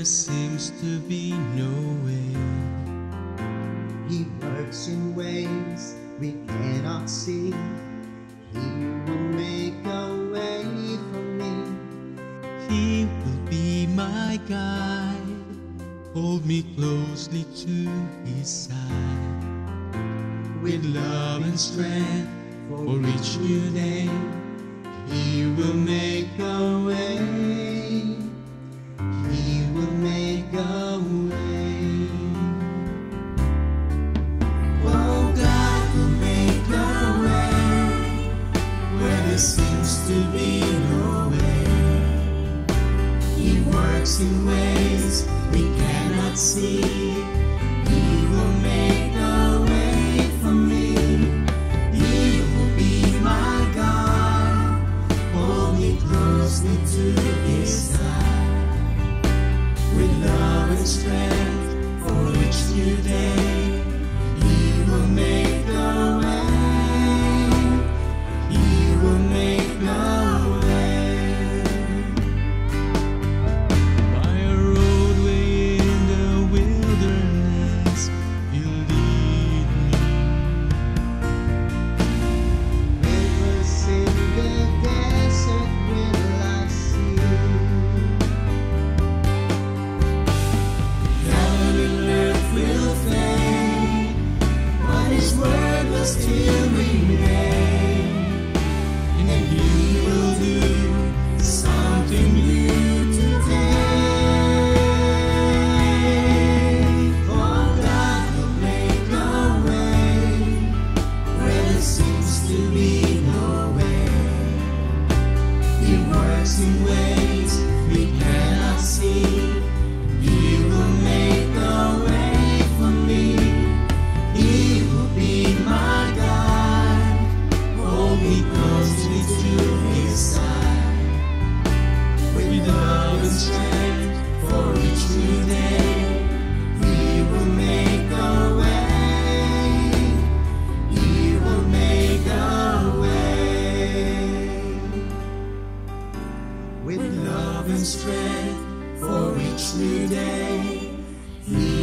seems to be no way. He works in ways we cannot see. He will make a way for me. He will be my guide, hold me closely to his side. With love and strength for each new day, he will make a way. He will make a way. Oh, God will make a way where there seems to be no way. He works in ways we cannot see. He will make a way for me. He will be my God, hold me closely to his side. With love and strength for each new day, he will make a way. He will make a way. By a roadway in the wilderness, he'll lead me. Rivers in the desert will I see. Heaven and earth will fade, but his word will still remain. And he will do something new today. Oh, God will make a way where there seems to be no way. He works in ways we cannot see. He will make a way for me. He will be my God, hold me closely to his side. With love and strength for each new day, he will make a way. He will make a way. With love and strength for each new day, he